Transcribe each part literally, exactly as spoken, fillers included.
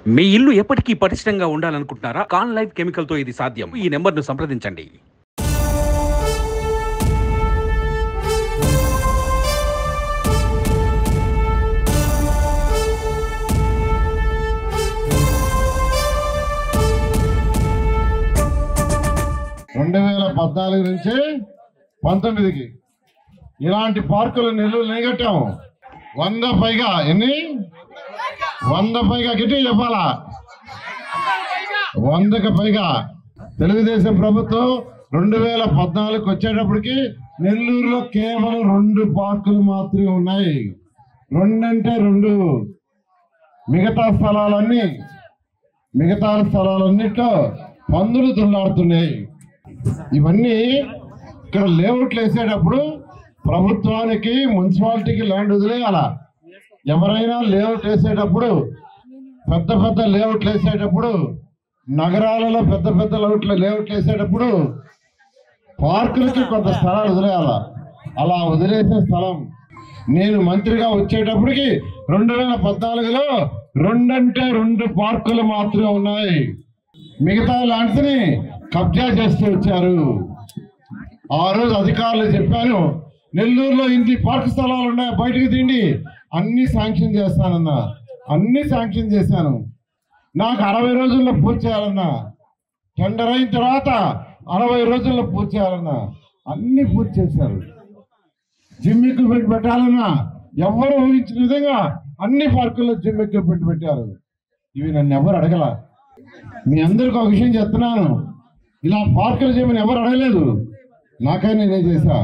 మీ ఇల్లు ఎప్పటికీ పటిష్టంగా ఉండాలనుకుంటున్నారా? కాన్ లైఫ్ కెమికల్ తో ఇది సాధ్యం. ఈ నెంబర్ను సంప్రదించండి. రెండు వేల పద్నాలుగు నుంచి పంతొమ్మిదికి ఇలాంటి పార్కులు నెల్లూరు నిలగట్టాము. వంద పైగా ఎన్ని వంద పైగా గిట్టి చెప్పాలా వందకు పైగా తెలుగుదేశం ప్రభుత్వం రెండు వేల పద్నాలుగుకి వచ్చేటప్పటికి నెల్లూరులో కేవలం రెండు పార్కులు మాత్రమే ఉన్నాయి. రెండంటే రెండు. మిగతా స్థలాలన్నీ మిగతా స్థలాలన్నిట్లో పందులు దుల్లాడుతున్నాయి. ఇవన్నీ ఇక్కడ లేఅవుట్లు వేసేటప్పుడు ప్రభుత్వానికి మున్సిపాలిటీకి ల్యాండ్ వదిలేయాల. ఎవరైనా లేఅవుట్ వేసేటప్పుడు పెద్ద పెద్ద లేఅవుట్లు వేసేటప్పుడు నగరాలలో పెద్ద పెద్ద లేఅవుట్లు లేఅవుట్లు వేసేటప్పుడు పార్కులకి కొంత స్థలాలు వదిలేయాల. అలా వదిలేసే స్థలం నేను మంత్రిగా వచ్చేటప్పటికి రెండు వేల పద్నాలుగులో రెండంటే రెండు పార్కులు మాత్రమే ఉన్నాయి. మిగతా ల్యాండ్స్ ని కబ్జా చేస్తూ వచ్చారు. ఆ రోజు అధికారులు చెప్పాను, నెల్లూరులో ఇన్ని పార్క్ స్థలాలు ఉన్నాయి, బయటకు తిండి అన్ని శాంక్షన్ చేస్తానన్నా. అన్ని శాంక్షన్ చేశాను. నాకు అరవై రోజుల్లో పూర్తి చేయాలన్నా. టెండర్ అయిన తర్వాత అరవై రోజుల్లో పూర్తి చేయాలన్నా. అన్ని పూర్తి చేశారు. జిమ్ ఎక్విప్మెంట్ పెట్టాలన్నా ఎవరు ఊహించిన విధంగా అన్ని పార్కుల్లో జిమ్ ఎక్విప్మెంట్ పెట్టారు. ఇవి నన్ను ఎవరు అడగల. మీ అందరికీ ఒక విషయం చెప్తున్నాను, ఇలా పార్కులు చేయమని ఎవరు అడగలేదు. నాకై నేనే చేశా.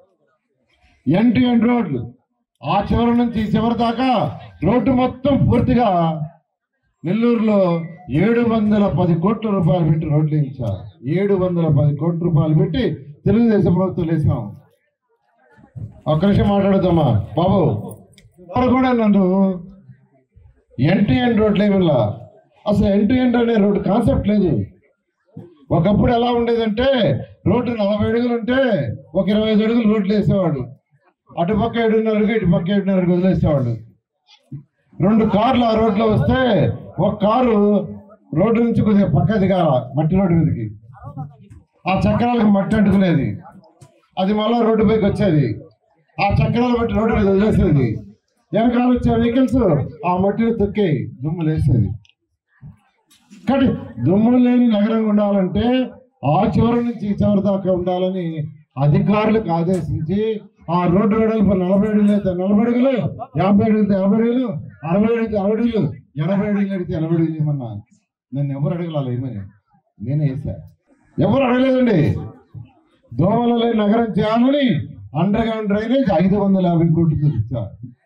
ఎన్ టు ఎన్ రోడ్లు ఆ చివరి నుంచి ఈ చివరి దాకా రోడ్డు మొత్తం పూర్తిగా నెల్లూరులో ఏడు వందల పది కోట్ల రూపాయలు పెట్టి రోడ్లు వేయించా. ఏడు వందల పది కోట్ల రూపాయలు పెట్టి తెలుగుదేశం ప్రభుత్వం వేసాం. ఒక్క నిమిషం మాట్లాడుతామా బాబు. ఎవరు కూడా నన్ను ఎన్ టు ఎన్ రోడ్లు ఏమిలా, అసలు ఎన్ టు ఎన్ అనే రోడ్డు కాన్సెప్ట్ లేదు. ఒకప్పుడు ఎలా ఉండేదంటే రోడ్డు నలభై అడుగులు ఉంటే ఒక ఇరవై ఐదు అడుగులు రోడ్లు వేసేవాడు. అటుపక్క ఏడున్నరకు ఇటుపక్క ఏడున్నరకు వదిలేసేవాడు. రెండు కార్లు ఆ రోడ్లో వస్తే ఒక కారు రోడ్డు నుంచి కొద్దిగా పక్క దిగాల మట్టి రోడ్డు మీదకి. ఆ చక్రాలకు మట్టి అంటుకునేది. అది మళ్ళా రోడ్డు పైకి వచ్చేది. ఆ చక్రాలు బట్టి రోడ్డు మీద వదిలేసేది. వెనకాల వచ్చే వెహికల్స్ ఆ మట్టిని తొక్కి దుమ్ములు వేసేది. కానీ దుమ్ము లేని నగరంగా ఉండాలంటే ఆ చివరి నుంచి ఈ చివరి దాకా ఉండాలని అధికారులకు ఆదేశించి ఆ రోడ్డు వెడల్పు నలభై అడుగులు అయితే నలభై అడుగులు, యాభై అడుగులు యాభై అడుగులు, అరవై అడుగులు అరవై అడుగులు, ఎనభై అడుగులు అడిగితే ఎనభై అడుగులు ఏమన్నా. నన్ను ఎవరు అడగలాలి ఏమని నేనే వేసా. ఎవరు అడగలేదండి. దోమల లేని నగరం చేయాలని అండర్ గ్రౌండ్ డ్రైనేజ్ ఐదు వందల యాభై కోట్లతో ఇచ్చా.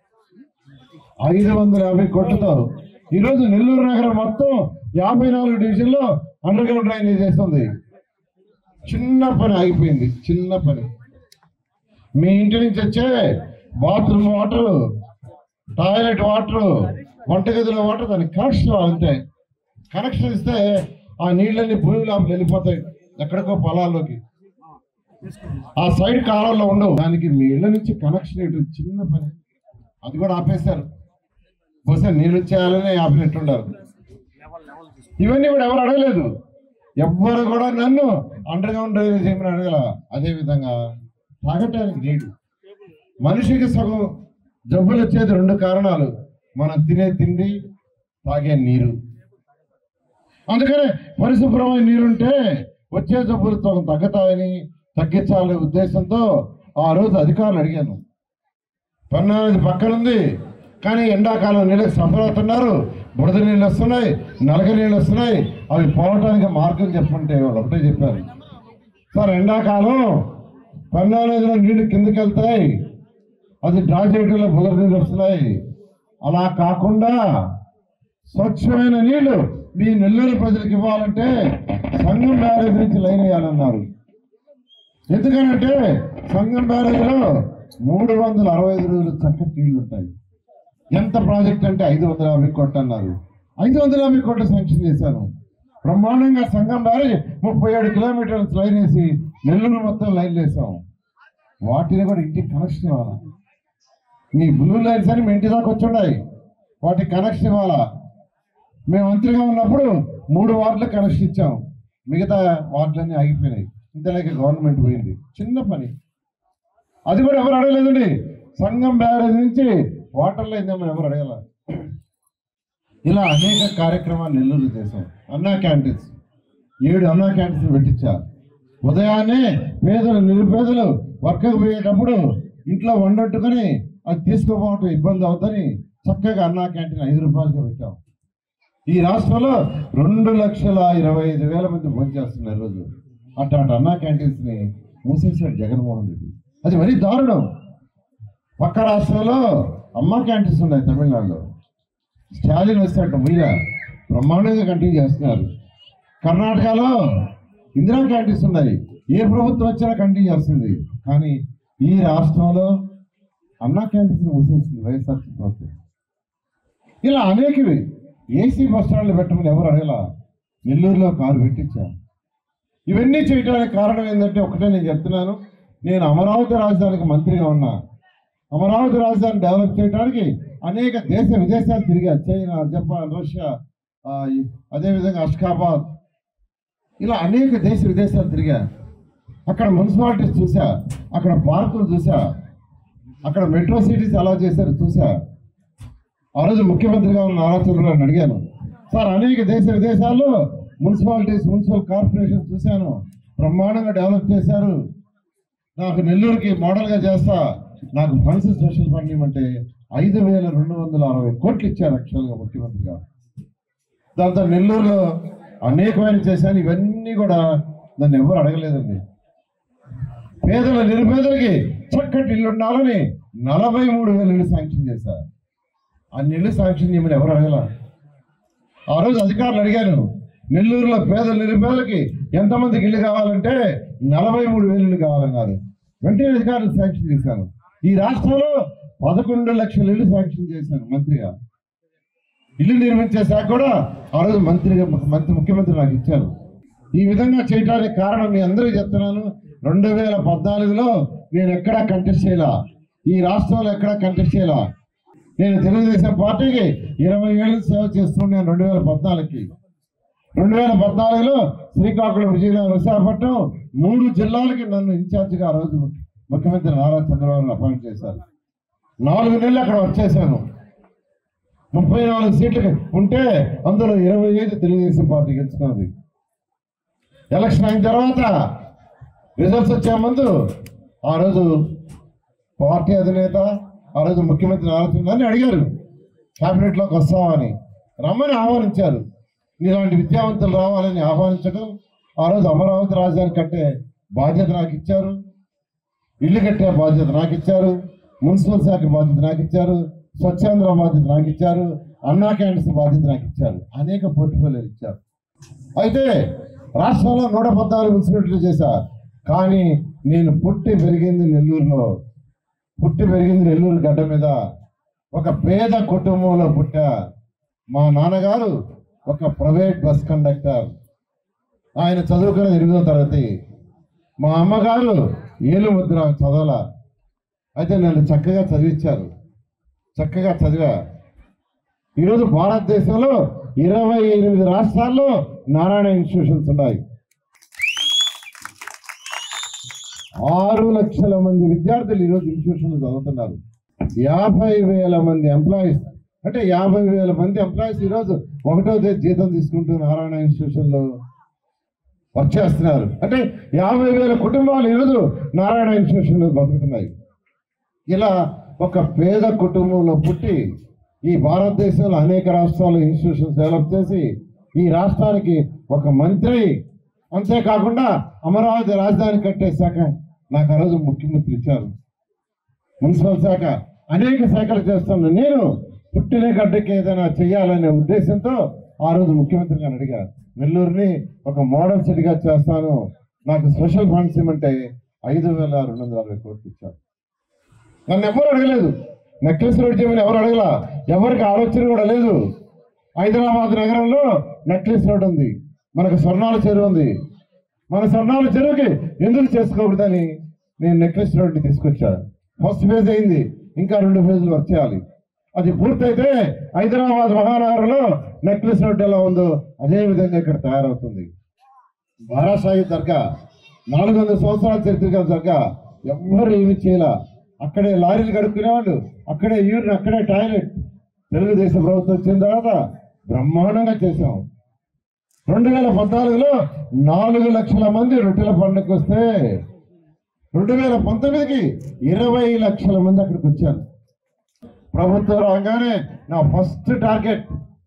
ఐదు వందల యాభై కోట్లతో ఈరోజు నెల్లూరు నగరం మొత్తం యాభై నాలుగు డివిజన్లో అండర్ గ్రౌండ్ డ్రైనేజ్ చేస్తుంది. చిన్న పని ఆగిపోయింది. చిన్న పని. మీ ఇంటి నుంచి వచ్చే బాత్రూమ్ వాటరు, టాయిలెట్ వాటరు, వంటగదిలో వాటర్ దానికి కనెక్షన్ అంతే. కనెక్షన్ ఇస్తే ఆ నీళ్ళని భూమి లోపల వెళ్ళిపోతాయి ఎక్కడికో పొలాల్లోకి. ఆ సైడ్ కాలంలో ఉండవు. దానికి మీ ఇళ్ళ నుంచి కనెక్షన్ ఇటు చిన్న పని. అది కూడా ఆపేశారు. బహుశా నీళ్ళు చేయాలని ఆపినట్టున్నారు. ఇవన్నీ కూడా ఎవరు అడగలేదు. ఎవ్వరు కూడా నన్ను అండర్ గ్రౌండ్ డ్రైనేజ్ ఏమని అడగల. అదేవిధంగా తాగటానికి నీళ్ళు. మనిషికి సగం జబ్బులు వచ్చేది రెండు కారణాలు, మనం తినే తిండి, తాగే నీరు. అందుకనే పరిశుభ్రమైన నీరుంటే వచ్చే జబ్బులు సగం తగ్గుతాయని తగ్గించాలనే ఉద్దేశంతో ఆ రోజు అధికారులు అడిగాను. పన్నా నది పక్కనుంది కానీ ఎండాకాలం నీళ్ళకి సఫర్ అవుతున్నారు. బురద నీళ్ళు వస్తున్నాయి, నలక నీళ్ళు వస్తున్నాయి. అవి పోవటానికి మార్గం చెప్పంటే వాళ్ళు ఒకటే చెప్పారు, సార్ ఎండాకాలం పన్నా నదిలో నీళ్లు కిందకి వెళ్తాయి, అది డ్రా చేయడంలో బురద నీళ్ళు వస్తున్నాయి. అలా కాకుండా స్వచ్ఛమైన నీళ్లు మీ నెల్లూరు ప్రజలకు ఇవ్వాలంటే సంగం బ్యారేజ్ నుంచి లైన్ వేయాలన్నారు. ఎందుకనంటే సంగం బ్యారేజ్లో మూడు వందల అరవై ఐదు రోజులు చక్కటి నీళ్లు ఉంటాయి. ఎంత ప్రాజెక్ట్ అంటే ఐదు వందల యాభై కోట్లు అన్నారు. ఐదు వందల యాభై కోట్లు శాంక్షన్ చేశాను. బ్రహ్మాండంగా సంగం బ్యారేజ్ ముప్పై ఏడు కిలోమీటర్లు లైన్ వేసి నెల్లూరు మొత్తం లైన్ వేసాం. వాటిని కూడా ఇంటికి కనెక్షన్ ఇవ్వాలా. మీ బ్లూ లైన్స్ అని మీ ఇంటి దాకా వచ్చి ఉన్నాయి, వాటికి కనెక్షన్ ఇవ్వాలా. మేము మంత్రిగా ఉన్నప్పుడు మూడు వార్డులకు కనెక్షన్ ఇచ్చాం, మిగతా వార్డులన్నీ ఆగిపోయినాయి. ఇంతలేక గవర్నమెంట్ పోయింది. చిన్న పని, అది కూడా ఎవరు అడగలేదండి. సంఘం బ్యారేజ్ నుంచి వాటర్లో అయిందేమో ఎవరు అడగల. ఇలా అనేక కార్యక్రమాలు నెల్లూరు చేశాం. అన్నా క్యాంటీన్స్, ఏడు అన్నా క్యాంటీన్స్ పెట్టించా. ఉదయాన్నే పేదలు నిరుపేదలు వర్కకు పోయేటప్పుడు ఇంట్లో వండట్టుకొని అది తీసుకోపోవటం ఇబ్బంది అవుతుందని చక్కగా అన్నా క్యాంటీన్ ఐదు రూపాయలకి పెట్టాం. ఈ రాష్ట్రంలో రెండు లక్షల ఇరవై ఐదు వేల మంది భోజనం చేస్తున్నారు రోజు. అట్లాంటి అన్నా క్యాంటీన్స్ని మూసేసాడు జగన్మోహన్ రెడ్డి. అది మరీ దారుణం. పక్క రాష్ట్రంలో అమ్మ క్యాంటీన్స్ ఉన్నాయి. తమిళనాడులో స్టాలిన్ వస్తాడు, మీరా బ్రహ్మాండంగా కంటిన్యూ చేస్తున్నారు. కర్ణాటకలో ఇందిరా క్యాంటీన్స్ ఉన్నాయి. ఏ ప్రభుత్వం వచ్చినా కంటిన్యూ చేస్తుంది. కానీ ఈ రాష్ట్రంలో అన్నా క్యాంటీన్స్ మూసేస్తుంది వైఎస్ఆర్సీ ప్రభుత్వం. ఇలా అనేకవి. ఏసీ బస్ స్టాండ్లు పెట్టమని ఎవరు అడగల, నెల్లూరులో కారు పెట్టించాను. ఇవన్నీ చేయడానికి కారణం ఏంటంటే ఒకటే నేను చెప్తున్నాను, నేను అమరావతి రాజధానికి మంత్రిగా ఉన్నా. అమరావతి రాజధాని డెవలప్ చేయడానికి అనేక దేశ విదేశాలు తిరిగా, చైనా, జపాన్, రష్యా, అదేవిధంగా అష్కాబాద్, ఇలా అనేక దేశ విదేశాలు తిరిగా. అక్కడ మున్సిపాలిటీస్ చూసా, అక్కడ పార్కులు చూసా, అక్కడ మెట్రో సిటీస్ ఎలా చేశారు చూసా. ఆ రోజు ముఖ్యమంత్రిగా ఉన్న నారా చంద్రబాబు అడిగాను, సార్ అనేక దేశ విదేశాల్లో మున్సిపాలిటీస్, మున్సిపల్ కార్పొరేషన్ చూశాను, బ్రహ్మాండంగా డెవలప్ చేశారు, నాకు నెల్లూరుకి మోడల్గా చేస్తా, నాకు ఫండ్స్ స్పెషల్ ఫండ్ ఇవ్వమంటే ఐదు వేల రెండు వందల అరవై కోట్లు ఇచ్చారు యాక్చువల్గా ముఖ్యమంత్రిగా. దాంతో నెల్లూరులో అనేకమైన చేశాను. ఇవన్నీ కూడా నన్ను ఎవరు అడగలేదండి. పేదల నిరుపేదలకి చక్కటి ఇల్లు ఉండాలని నలభై మూడు వేల ఇల్లు శాంక్షన్ చేశారు. అన్ని ఇల్లు శాంక్షన్ చేయమని ఎవరు అడగల. ఆ రోజు అధికారులు అడిగాను, నెల్లూరులో పేదల నిరుపేదలకి ఎంతమందికి ఇల్లు కావాలంటే నలభై మూడు వేలు ఇల్లు కావాలన్నారు. వెంటనే అధికారులు శాంక్షన్ చేశాను. ఈ రాష్ట్రంలో పదకొండు లక్షల ఇల్లు శాంక్షన్ చేశాను మంత్రిగా. ఇల్లు నిర్మించే శాఖ కూడా ఆ రోజు మంత్రిగా మంత్రి ముఖ్యమంత్రి నాకు ఇచ్చారు. ఈ విధంగా చేయడానికి కారణం మీ అందరికీ చెప్తున్నాను, రెండు వేల పద్నాలుగులో నేను ఎక్కడా కంటెస్ట్ చేయలా, ఈ రాష్ట్రంలో ఎక్కడా కంటెస్ట్ చేయలా. నేను తెలుగుదేశం పార్టీకి ఇరవై ఏళ్ళు సేవ చేస్తున్నాను. రెండు వేల పద్నాలుగుకి రెండు వేల పద్నాలుగులో శ్రీకాకుళం, విజయనగరం, విశాఖపట్నం మూడు జిల్లాలకి నన్ను ఇన్ఛార్జిగా ఆ రోజు ముఖ్యమంత్రి నారా చంద్రబాబు అపాయింట్ చేశారు. నాలుగు నెలలు అక్కడ వచ్చేసాను. ముప్పై నాలుగు సీట్లు ఉంటే అందులో ఇరవై ఐదు తెలుగుదేశం పార్టీ గెలుచుకున్నది. ఎలక్షన్ అయిన తర్వాత రిజల్ట్స్ వచ్చే ముందు ఆ రోజు పార్టీ అధినేత, ఆ రోజు ముఖ్యమంత్రి నారా చంద్రబాబు అడిగారు, క్యాబినెట్లోకి వస్తామని, రమ్మని ఆహ్వానించారు. ఇలాంటి విద్యావంతులు రావాలని ఆహ్వానించడం, ఆ రోజు అమరావతి రాజధాని కట్టే బాధ్యత నాకు ఇచ్చారు, ఇల్లు కట్టే బాధ్యత నాకు ఇచ్చారు, మున్సిపల్ శాఖ బాధ్యత నాకు ఇచ్చారు, స్వచ్ఛాంధ్ర బాధ్యత నాకు ఇచ్చారు, అన్నా క్యాంటీన్స్ బాధ్యత నాకు ఇచ్చారు, అనేక పోర్ట్ఫోలియోలు ఇచ్చారు. అయితే రాష్ట్రంలో నూట పద్నాలుగు మున్సిపాలిటీలు చేశా. కానీ నేను పుట్టి పెరిగింది నెల్లూరులో, పుట్టి పెరిగింది నెల్లూరు గడ్డ మీద. ఒక పేద కుటుంబంలో పుట్టా. మా నాన్నగారు ఒక ప్రైవేట్ బస్ కండక్టర్, ఆయన చదువుకున్న ఎనిమిదో తరగతి. మా అమ్మగారు ఏలు ముద్ర చదవాల, అయితే నన్ను చక్కగా చదివించారు, చక్కగా చదివా. ఈరోజు భారతదేశంలో ఇరవై ఎనిమిది రాష్ట్రాల్లో నారాయణ ఇన్స్టిట్యూషన్స్ ఉన్నాయి. ఆరు లక్షల మంది విద్యార్థులు ఈరోజు ఇన్స్టిట్యూషన్లు చదువుతున్నారు. యాభై వేల మంది ఎంప్లాయీస్, అంటే యాభై వేల మంది ఎంప్లాయీస్ ఈరోజు ఒకటో తేదీ జీతం తీసుకుంటూ నారాయణ ఇన్స్టిట్యూషన్లో వర్క్ చేస్తున్నారు. అంటే యాభై వేల కుటుంబాలు ఈరోజు నారాయణ ఇన్స్టిట్యూషన్లో బతుకుతున్నాయి. ఇలా ఒక పేద కుటుంబంలో పుట్టి ఈ భారతదేశంలో అనేక రాష్ట్రాల్లో ఇన్స్టిట్యూషన్స్ డెవలప్ చేసి ఈ రాష్ట్రానికి ఒక మంత్రి, అంతేకాకుండా అమరావతి రాజధాని కట్టే శాఖ నాకు ఆ రోజు ముఖ్యమంత్రి ఇచ్చారు. మున్సిపల్ శాఖ, అనేక శాఖలు చేస్తాను. నేను పుట్టిన గడ్డకి ఏదైనా చేయాలనే ఉద్దేశంతో ఆ రోజు ముఖ్యమంత్రి గారిని అడిగారు, నెల్లూరుని ఒక మోడల్ సిటీగా చేస్తాను, నాకు స్పెషల్ ఫండ్స్ ఇవ్వమంటే ఐదు వేల రెండు వందల అరవై కోట్లు ఇచ్చారు. నన్ను ఎవరు అడగలేదు, నెక్లెస్ రోడ్ చేయమని ఎవరు అడగల, ఎవరికి ఆలోచన కూడా లేదు. హైదరాబాద్ నగరంలో నెక్లెస్ రోడ్ ఉంది, మనకు స్వర్ణాల చెరువు ఉంది. మన స్వర్ణాల చెరువుకి ఎందుకు చేసుకోకూడదని నేను నెక్లెస్ రోడ్ని తీసుకొచ్చాను. ఫస్ట్ ఫేజ్ అయింది, ఇంకా రెండు ఫేజ్లు వర్క్ చేయాలి. అది పూర్తయితే హైదరాబాద్ మహానగరంలో నెక్లెస్ రోడ్ ఎలా ఉందో అదే విధంగా ఇక్కడ తయారవుతుంది. బారాసాయి దర్గా నాలుగు వందల సంవత్సరాల చరిత్ర దర్గా ఎవ్వరు ఏమి చేయాల. అక్కడే లారీలు గడుపుకునేవాళ్ళు, అక్కడే యూరిన్, అక్కడే టాయిలెట్. తెలుగుదేశం ప్రభుత్వం వచ్చిన తర్వాత బ్రహ్మాండంగా చేసాం. రెండు వేల పద్నాలుగులో నాలుగు లక్షల మంది రొట్టెల పండుగకు వస్తే రెండు వేల పంతొమ్మిదికి ఇరవై లక్షల మంది అక్కడికి వచ్చారు. ప్రభుత్వం రాగానే నా ఫస్ట్ టార్గెట్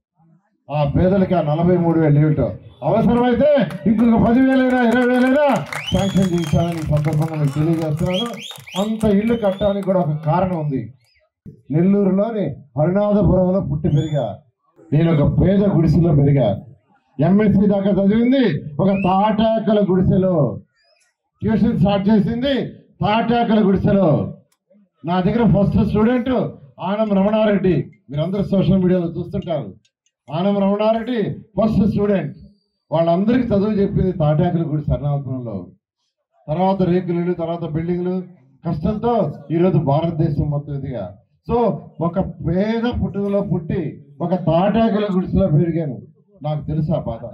ఆ పేదలకి ఆ నలభై మూడు వేలు ఏమిటో, అవసరమైతే ఇంకొక పదివేలైనా ఇరవై వేలైనా శాంక్షన్ చేయించాలని సందర్భంగా మీకు తెలియజేస్తున్నాను. అంత ఇల్లు కట్టడానికి కూడా ఒక కారణం ఉంది. నెల్లూరులోని హరినాథపురంలో పుట్టి పెరిగా. నేను ఒక పేద గుడిసెలో పెరిగా. ఎంఎస్సీ దాకా చదివింది ఒక తాటాకల గుడిసెలో. ట్యూషన్ స్టార్ట్ చేసింది తాటాకల గుడిసెలో. నా దగ్గర ఫస్ట్ స్టూడెంట్ ఆనం రమణారెడ్డి. మీరందరూ సోషల్ మీడియాలో చూస్తుంటారు. Anam Ramanareddy first student. వాళ్ళందరికీ చదువు చెప్పింది తాటాకల గుడిసె హరినాథపురంలో. తర్వాత రేకులు, తర్వాత బిల్డింగ్లు. కష్టంతో ఈరోజు భారతదేశం మొత్తం ఇదిగా. సో ఒక పేద పుట్టుకలో పుట్టి ఒక తాటాకల గుడిసెలో పెరిగాను. నాకు తెలుసు ఆ బాధ.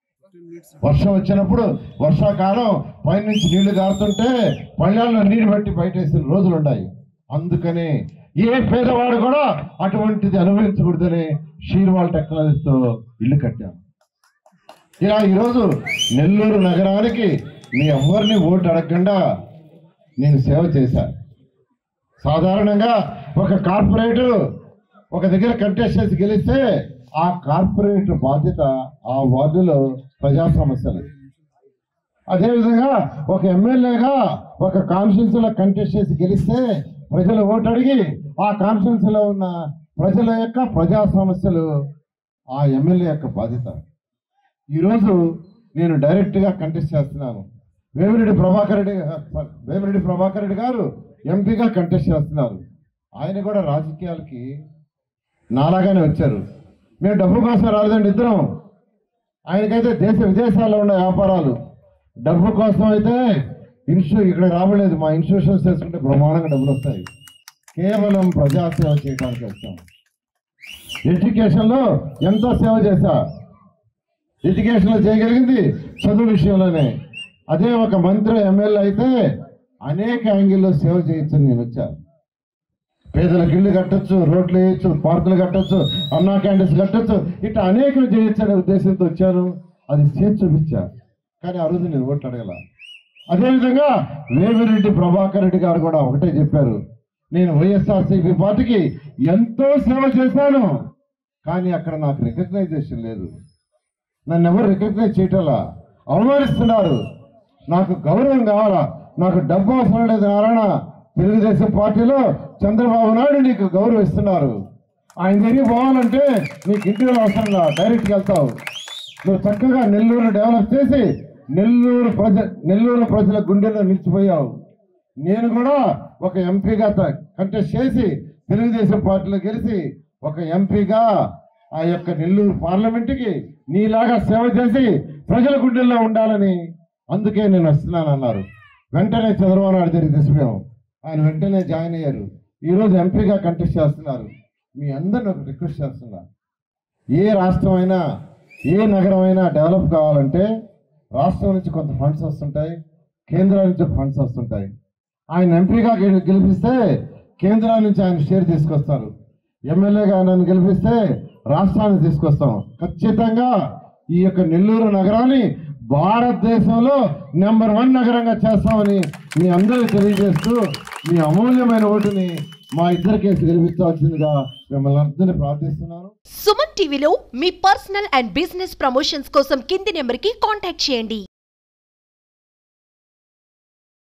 వర్షం వచ్చినప్పుడు వర్షాకాలం పైనుంచి నీళ్లు గారుతుంటే పళ్ళాల్లో నీరు బట్టి బయట వేసిన రోజులు ఉన్నాయి. అందుకని ఏ పేదవాడు కూడా అటువంటిది అనుభవించకూడదని షీర్వాల్ టెక్నాలజీతో ఇల్లు కట్టాను. ఇలా ఈరోజు నెల్లూరు నగరానికి మీ ఎవరిని ఓటు అడగకుండా నేను సేవ చేశాను. సాధారణంగా ఒక కార్పొరేటర్ ఒక దగ్గర కంటెస్ట్ చేసి గెలిస్తే ఆ కార్పొరేటర్ బాధ్యత ఆ వార్డులో ప్రజా సమస్యలు. అదేవిధంగా ఒక ఎమ్మెల్యేగా ఒక కాన్స్టిట్యూన్సీలో కంటెస్ట్ చేసి గెలిస్తే ప్రజలు ఓటు అడిగి ఆ కాన్స్టిట్యూన్సీలో ఉన్న ప్రజల యొక్క ప్రజా సమస్యలు ఆ ఎమ్మెల్యే యొక్క బాధ్యత. ఈరోజు నేను డైరెక్ట్గా కంటెస్ట్ చేస్తున్నాను. వేమిరెడ్డి ప్రభాకర్ రెడ్డి వేమిరెడ్డి ప్రభాకర్ రెడ్డి గారు ఎంపీగా కంటెస్ట్ చేస్తున్నారు. ఆయన కూడా రాజకీయాలకి నాలాగానే వచ్చారు. మేము డబ్బు కోసం రాలేదండి ఇద్దరం. ఆయనకైతే దేశ విదేశాల్లో ఉన్న వ్యాపారాలు. డబ్బు కోసం అయితే ఇన్స్టూ ఇక్కడ రావలేదు. మా ఇన్స్టిట్యూషన్స్ చేసుకుంటే బ్రహ్మాండంగా డబ్బులు వస్తాయి. కేవలం ప్రజాసేవ చేయడానికి వచ్చాం. ఎడ్యుకేషన్లో ఎంతో సేవ చేశా. ఎడ్యుకేషన్లో చేయగలిగింది చదువు విషయంలోనే. అదే ఒక మంత్రి ఎమ్మెల్యే అయితే అనేక యాంగిల్లో సేవ చేయొచ్చని నేను వచ్చాను. పేదలకు ఇల్లు కట్టచ్చు, రోడ్లు వేయచ్చు, పార్కులు కట్టచ్చు, అన్నా క్యాంటీన్స్ కట్టచ్చు, ఇట్లా అనేకలు చేయొచ్చు అనే ఉద్దేశంతో వచ్చాను. అది చేసి చూపించా. కానీ ఆ రోజు నేను ఓట్లు అడగల. అదేవిధంగా వేమిరెడ్డి ప్రభాకర్ రెడ్డి గారు కూడా ఒకటే చెప్పారు, నేను వైఎస్ఆర్సీపీ పార్టీకి ఎంతో సేవ చేశాను, కానీ అక్కడ నాకు రికగ్నైజేషన్ లేదు. నన్ను ఎవరు రికగ్నైజ్ చేయటంలా, అవమానిస్తున్నారు. నాకు గౌరవం కావాలా, నాకు డబ్బు అవసరం లేదు నారాయణ. తెలుగుదేశం పార్టీలో చంద్రబాబు నాయుడు నీకు గౌరవిస్తున్నారు. ఆయన దగ్గరికి పోవాలంటే నీకు ఇంటిలో అవసరంగా డైరెక్ట్గా వెళ్తావు. నువ్వు చక్కగా నెల్లూరు డెవలప్ చేసి నెల్లూరు ప్రజ నెల్లూరు ప్రజల గుండెల్లో నిలిచిపోయావు. నేను కూడా ఒక ఎంపీగా కంటెస్ట్ చేసి తెలుగుదేశం పార్టీలో గెలిచి ఒక ఎంపీగా ఆ యొక్క నెల్లూరు పార్లమెంటుకి నీలాగా సేవ చేసి ప్రజల గుండెల్లో ఉండాలని అందుకే నేను వస్తున్నాను అన్నారు. వెంటనే చంద్రబాబు నాయుడు దగ్గరికి తీసుకున్నాం. ఆయన వెంటనే జాయిన్ అయ్యారు. ఈరోజు ఎంపీగా కంటెస్ట్ చేస్తున్నారు. మీ అందరిని ఒక రిక్వెస్ట్ చేస్తున్నా, ఏ రాష్ట్రం అయినా ఏ నగరం అయినా డెవలప్ కావాలంటే రాష్ట్రం నుంచి కొంత ఫండ్స్ వస్తుంటాయి, కేంద్రం నుంచి ఫండ్స్ వస్తుంటాయి. ఆయన ఎంపీగా గెలిపిస్తే కేంద్రం నుంచి ఆయన షేర్ తీసుకొస్తారు. ఎమ్మెల్యేగా నన్ను గెలిపిస్తే రాష్ట్రాన్ని తీసుకొస్తాం. ఖచ్చితంగా ఈ యొక్క నెల్లూరు నగరాన్ని భారతదేశంలో నెంబర్ వన్ నగరంగా చేస్తామని మీ అందరూ తెలియజేస్తూ మీ అమూల్యమైన ఓటుని మా ఇద్దరి కేసు గెలిపించాల్సిందిగా మిమ్మల్ని అందరినీ ప్రార్థిస్తున్నాను. సుమన్ టీవీలో మీ పర్సనల్ అండ్ బిజినెస్ ప్రమోషన్స్ కోసం కింది నెంబర్కి కాంటాక్ట్ చేయండి.